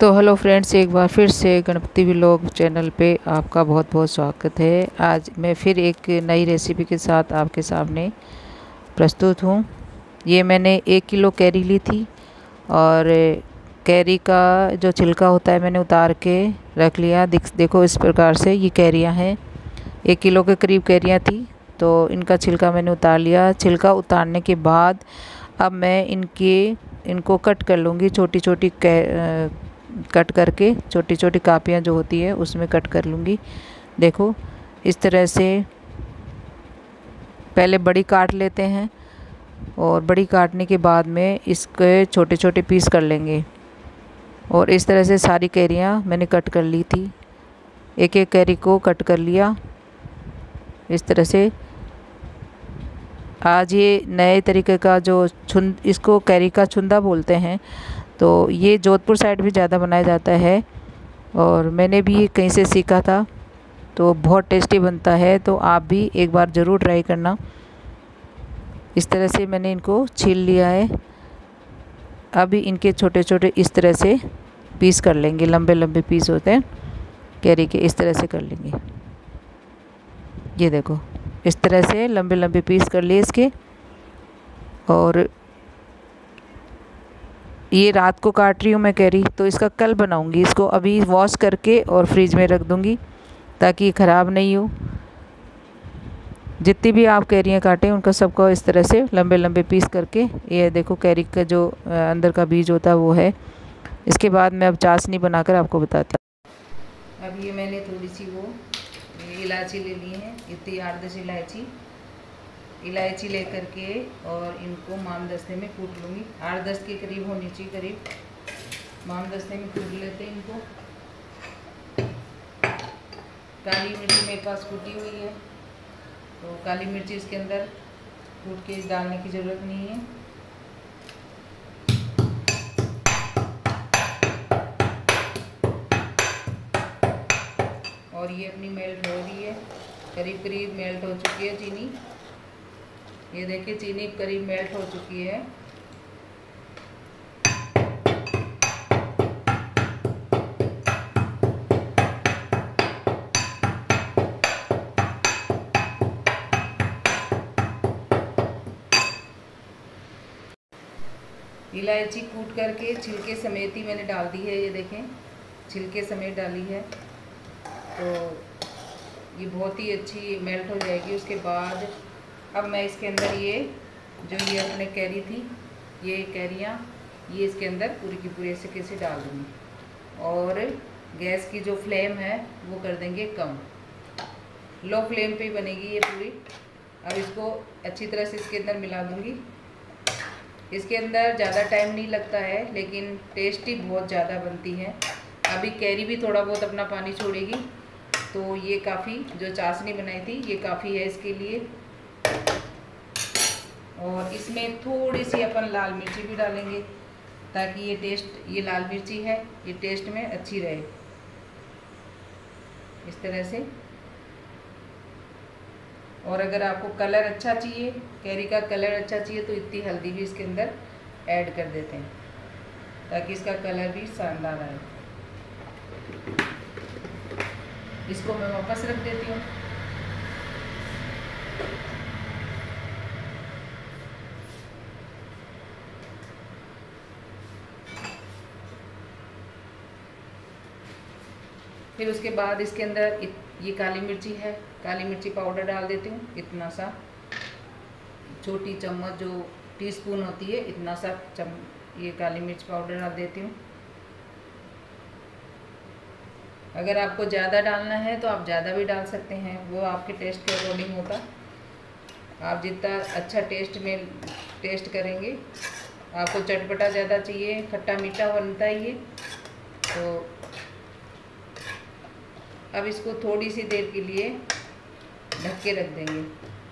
तो hello friends, एक बार फिर से गणपति व्लॉग चैनल पे आपका बहुत बहुत स्वागत है। आज मैं फिर एक नई रेसिपी के साथ आपके सामने प्रस्तुत हूँ। ये मैंने 1 किलो कैरी ली थी और कैरी का जो छिलका होता है मैंने उतार के रख लिया। देखो इस प्रकार से ये कैरियाँ हैं। 1 किलो के करीब कैरियाँ थी, तो इनका छिलका मैंने उतार लिया। छिलका उतारने के बाद अब मैं इनको कट कर लूँगी। छोटी छोटी कट करके छोटी छोटी कापियाँ जो होती है उसमें कट कर लूँगी। देखो इस तरह से पहले बड़ी काट लेते हैं और बड़ी काटने के बाद में इसके छोटे छोटे पीस कर लेंगे। और इस तरह से सारी कैरियाँ मैंने कट कर ली थी। एक एक कैरी को कट कर लिया इस तरह से। आज ये नए तरीके का जो इसको कैरी का छुंदा बोलते हैं, तो ये जोधपुर साइड भी ज़्यादा बनाया जाता है और मैंने भी कहीं से सीखा था। तो बहुत टेस्टी बनता है, तो आप भी एक बार ज़रूर ट्राई करना। इस तरह से मैंने इनको छील लिया है। अभी इनके छोटे छोटे इस तरह से पीस कर लेंगे। लंबे लंबे पीस होते हैं कैरी के, इस तरह से कर लेंगे। ये देखो इस तरह से लंबे लंबे पीस कर लिए इसके। और ये रात को काट रही हूँ मैं कैरी, तो इसका कल बनाऊँगी। इसको अभी वॉश करके और फ्रिज में रख दूँगी ताकि ये ख़राब नहीं हो। जितनी भी आप कैरियाँ काटें उनका सबको इस तरह से लंबे लंबे पीस करके, ये देखो कैरी का जो अंदर का बीज होता है वो है। इसके बाद मैं अब चाशनी बनाकर आपको बताता हूँ। अब ये मैंने थोड़ी सी वो इलायची ले ली है, इतनी 8-10 इलायची लेकर के और इनको मामदस्ते में कूट लूँगी। 8-10 के करीब होनी चाहिए, करीब मामदस्ते में कूट लेते हैं इनको। काली मिर्ची मेरे पास कूटी हुई है, तो काली मिर्ची इसके अंदर कूट के डालने की ज़रूरत नहीं है। और ये अपनी मेल्ट हो रही है, करीब करीब मेल्ट हो चुकी है चीनी। ये देखिए चीनी करीब मेल्ट हो चुकी है। इलायची कूट करके छिलके समेत ही मैंने डाल दी है। ये देखें छिलके समेत डाली है, तो ये बहुत ही अच्छी मेल्ट हो जाएगी। उसके बाद अब मैं इसके अंदर ये अपने कैरी थी, ये कैरियाँ ये इसके अंदर पूरी की पूरी ऐसे कैसे डाल दूँगी। और गैस की जो फ्लेम है वो कर देंगे कम, लो फ्लेम पे ही बनेगी ये पूरी। अब इसको अच्छी तरह से इसके अंदर मिला दूँगी। इसके अंदर ज़्यादा टाइम नहीं लगता है, लेकिन टेस्टी बहुत ज़्यादा बनती है। अभी कैरी भी थोड़ा बहुत अपना पानी छोड़ेगी, तो ये काफ़ी जो चाशनी बनाई थी ये काफ़ी है इसके लिए। और इसमें थोड़ी सी अपन लाल मिर्ची भी डालेंगे ताकि ये टेस्ट, ये लाल मिर्ची है ये टेस्ट में अच्छी रहे। इस तरह से। और अगर आपको कलर अच्छा चाहिए, कैरी का कलर अच्छा चाहिए, तो इतनी हल्दी भी इसके अंदर ऐड कर देते हैं ताकि इसका कलर भी शानदार आए। इसको मैं वापस रख देती हूँ। फिर उसके बाद इसके अंदर ये काली मिर्ची है, काली मिर्ची पाउडर डाल देती हूँ। इतना सा छोटी चम्मच जो टीस्पून होती है, इतना सा ये काली मिर्च पाउडर डाल देती हूँ। अगर आपको ज़्यादा डालना है तो आप ज़्यादा भी डाल सकते हैं, वो आपके टेस्ट के अकॉर्डिंग होता। आप जितना अच्छा टेस्ट करेंगे, आपको चटपटा ज़्यादा चाहिए, खट्टा मीठा बनता है ये, तो अब इसको थोड़ी सी देर के लिए ढक के रख देंगे।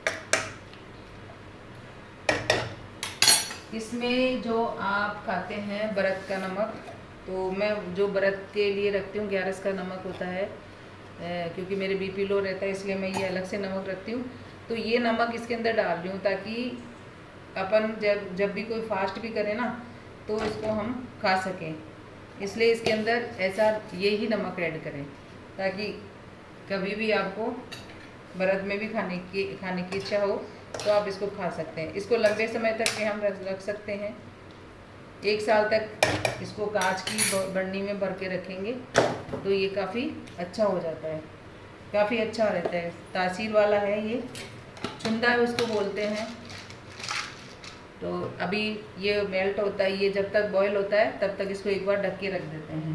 इसमें जो आप खाते हैं बरत का नमक, तो मैं जो बरत के लिए रखती हूँ 11 का नमक होता है, क्योंकि मेरे बीपी लो रहता है इसलिए मैं ये अलग से नमक रखती हूँ। तो ये नमक इसके अंदर डाल रही हूँ ताकि अपन जब भी कोई फास्ट भी करें ना, तो इसको हम खा सकें। इसलिए इसके अंदर ऐसा यही नमक ऐड करें ताकि कभी भी आपको व्रत में भी खाने की इच्छा हो तो आप इसको खा सकते हैं। इसको लंबे समय तक भी हम रख सकते हैं। 1 साल तक इसको कांच की बरनी में भर के रखेंगे तो ये काफ़ी अच्छा हो जाता है, काफ़ी अच्छा रहता है। तासीर वाला है ये, चुंदा उसको बोलते हैं। तो अभी ये मेल्ट होता है, ये जब तक बॉयल होता है तब तक इसको एक बार ढक के रख देते हैं।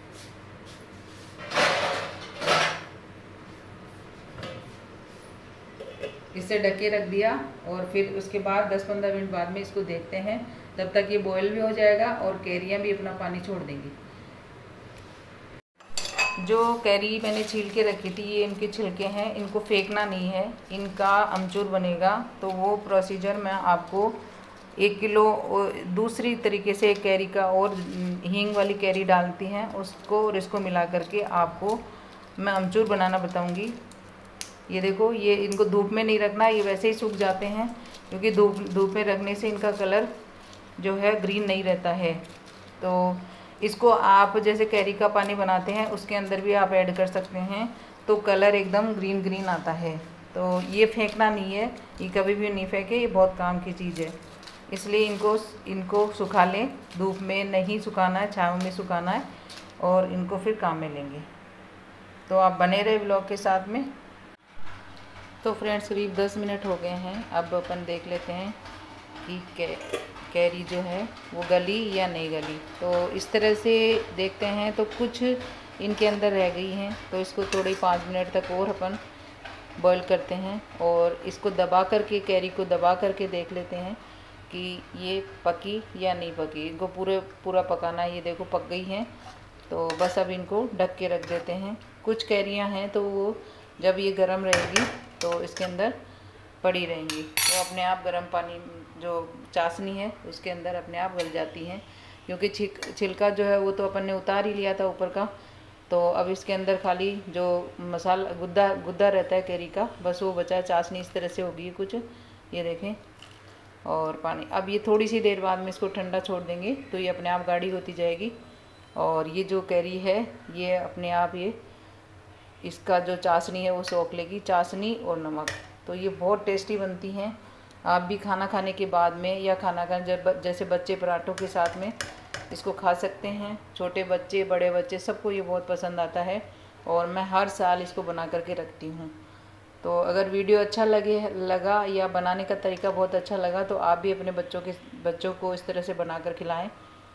इसे ढक के रख दिया और फिर उसके बाद 10-15 मिनट बाद में इसको देखते हैं। तब तक ये बॉयल भी हो जाएगा और कैरियाँ भी अपना पानी छोड़ देंगी। जो कैरी मैंने छील के रखी थी, ये इनके छिलके हैं, इनको फेंकना नहीं है, इनका अमचूर बनेगा। तो वो प्रोसीजर मैं आपको 1 किलो दूसरी तरीके से कैरी का और हींग वाली कैरी डालती हैं उसको और इसको मिला करके आपको मैं अमचूर बनाना बताऊंगी। ये देखो, ये इनको धूप में नहीं रखना, ये वैसे ही सूख जाते हैं क्योंकि धूप में रखने से इनका कलर जो है ग्रीन नहीं रहता है। तो इसको आप जैसे कैरी का पानी बनाते हैं उसके अंदर भी आप ऐड कर सकते हैं तो कलर एकदम ग्रीन ग्रीन आता है। तो ये फेंकना नहीं है, ये कभी भी नहीं फेंके, ये बहुत काम की चीज़ है। इसलिए इनको सुखा लें, धूप में नहीं सुखाना है, छाँव में सुखाना है और इनको फिर काम में लेंगे। तो आप बने रहे ब्लॉग के साथ में। तो फ्रेंड्स करीब 10 मिनट हो गए हैं। अब अपन देख लेते हैं कि कैरी जो है वो गली या नहीं गली। तो इस तरह से देखते हैं तो कुछ इनके अंदर रह गई हैं, तो इसको थोड़ी 5 मिनट तक और अपन बॉईल करते हैं और इसको दबा करके, कैरी को दबा करके देख लेते हैं कि ये पकी या नहीं पकी। इनको पूरा पकाना है। ये देखो पक गई हैं, तो बस अब इनको ढक के रख देते हैं। कुछ कैरियां हैं तो वो जब ये गर्म रहेगी तो इसके अंदर पड़ी रहेंगी, वो अपने आप गर्म पानी जो चाशनी है उसके अंदर अपने आप गल जाती हैं, क्योंकि छिलका जो है वो तो अपन ने उतार ही लिया था ऊपर का। तो अब इसके अंदर खाली जो मसाला गुद्दा रहता है कैरी का, बस वो बचा है। चाशनी इस तरह से होगी कुछ, ये देखें, और पानी। अब ये थोड़ी सी देर बाद में इसको ठंडा छोड़ देंगे तो ये अपने आप गाढ़ी होती जाएगी और ये जो कैरी है ये अपने आप ये इसका जो चाशनी है वो सोख लेगी, चाशनी और नमक। तो ये बहुत टेस्टी बनती हैं। आप भी खाना खाने के बाद में या खाना खाने जैसे बच्चे पराठों के साथ में इसको खा सकते हैं। छोटे बच्चे, बड़े बच्चे, सबको ये बहुत पसंद आता है और मैं हर साल इसको बना करके रखती हूँ। तो अगर वीडियो अच्छा लगा या बनाने का तरीका बहुत अच्छा लगा तो आप भी अपने बच्चों को इस तरह से बना कर खिलाएँ।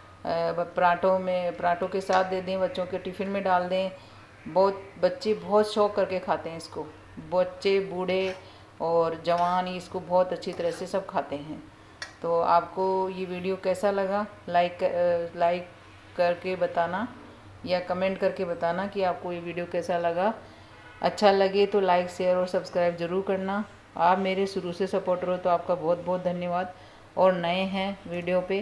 पराठों के साथ दे दें, बच्चों के टिफ़िन में डाल दें। बच्चे बहुत शौक़ करके खाते हैं इसको, बच्चे, बूढ़े और जवान इसको बहुत अच्छी तरह से सब खाते हैं। तो आपको ये वीडियो कैसा लगा लाइक करके बताना या कमेंट करके बताना कि आपको ये वीडियो कैसा लगा। अच्छा लगे तो लाइक, शेयर और सब्सक्राइब ज़रूर करना। आप मेरे शुरू से सपोर्टर हो तो आपका बहुत बहुत धन्यवाद। और नए हैं वीडियो पे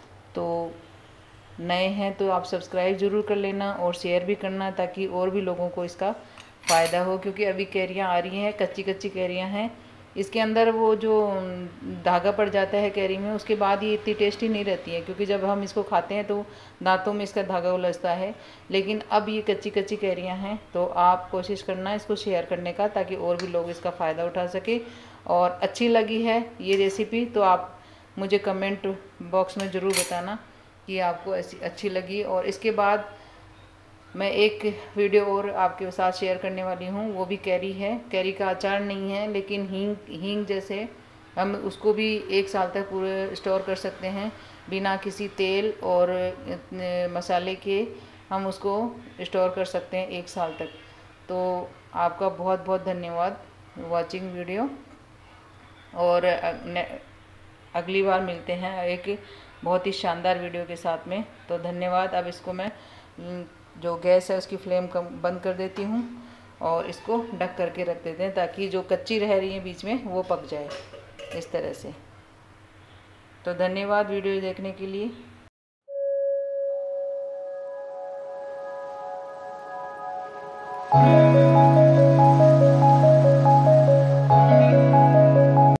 तो आप सब्सक्राइब ज़रूर कर लेना और शेयर भी करना ताकि और भी लोगों को इसका फ़ायदा हो। क्योंकि अभी कैरियाँ आ रही हैं, कच्ची कैरियाँ हैं, इसके अंदर वो जो धागा पड़ जाता है कैरी में, उसके बाद ये इतनी टेस्टी नहीं रहती है, क्योंकि जब हम इसको खाते हैं तो दांतों में इसका धागा उलझता है। लेकिन अब ये कच्ची कैरियाँ हैं तो आप कोशिश करना इसको शेयर करने का ताकि और भी लोग इसका फ़ायदा उठा सके। और अच्छी लगी है ये रेसिपी तो आप मुझे कमेंट बॉक्स में ज़रूर बताना कि आपको ऐसी अच्छी लगी। और इसके बाद मैं एक वीडियो और आपके साथ शेयर करने वाली हूँ, वो भी कैरी है। कैरी का अचार नहीं है लेकिन हींग जैसे हम उसको भी 1 साल तक पूरे स्टोर कर सकते हैं बिना किसी तेल और मसाले के, हम उसको स्टोर कर सकते हैं 1 साल तक। तो आपका बहुत बहुत धन्यवाद वॉचिंग वीडियो, और अगली बार मिलते हैं एक बहुत ही शानदार वीडियो के साथ में। तो धन्यवाद। अब इसको मैं जो गैस है उसकी फ्लेम बंद कर देती हूँ और इसको ढक करके रख देते हैं ताकि जो कच्ची रह रही है बीच में वो पक जाए इस तरह से। तो धन्यवाद वीडियो देखने के लिए।